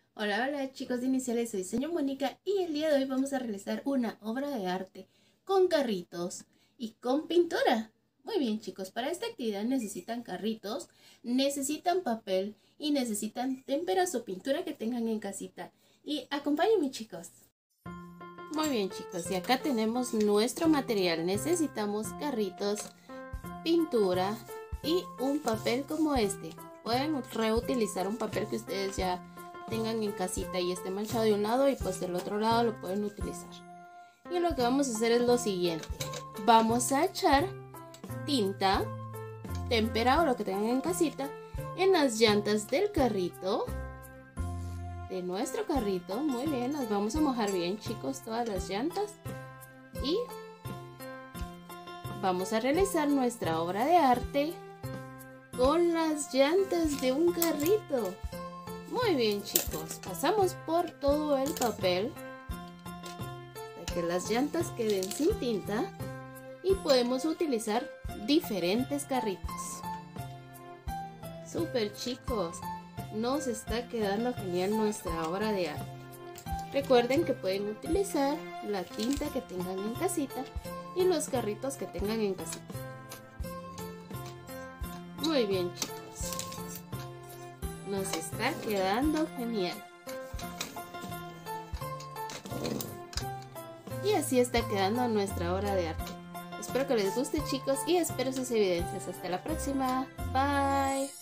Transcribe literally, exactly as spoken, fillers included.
Hola, hola chicos de Iniciales, soy señor Mónica y el día de hoy vamos a realizar una obra de arte con carritos y con pintura. Muy bien chicos, para esta actividad necesitan carritos, necesitan papel y necesitan témperas o pintura que tengan en casita. Y acompáñenme chicos. Muy bien chicos, y acá tenemos nuestro material. Necesitamos carritos, pintura y un papel como este. Pueden reutilizar un papel que ustedes ya tengan en casita y esté manchado de un lado y pues del otro lado lo pueden utilizar. Y lo que vamos a hacer es lo siguiente: vamos a echar tinta, témpera o lo que tengan en casita en las llantas del carrito, de nuestro carrito. Muy bien, las vamos a mojar bien chicos, todas las llantas, y vamos a realizar nuestra obra de arte con las llantas de un carrito. Muy bien chicos, pasamos por todo el papel para que las llantas queden sin tinta y podemos utilizar diferentes carritos. Super chicos, nos está quedando genial nuestra obra de arte. Recuerden que pueden utilizar la tinta que tengan en casita y los carritos que tengan en casita. Muy bien chicos, nos está quedando genial. Y así está quedando nuestra obra de arte. Espero que les guste chicos y espero sus evidencias. Hasta la próxima. Bye.